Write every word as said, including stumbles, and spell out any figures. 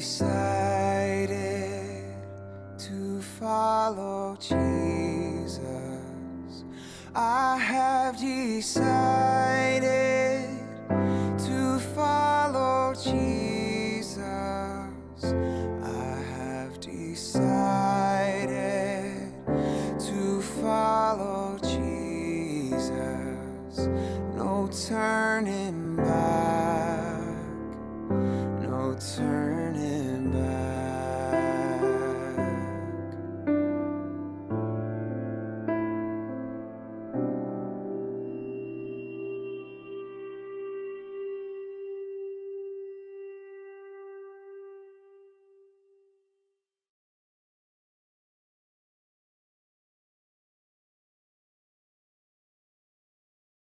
decided to follow Jesus. I have decided to follow Jesus. I have decided to follow Jesus. No turning back, no turning back.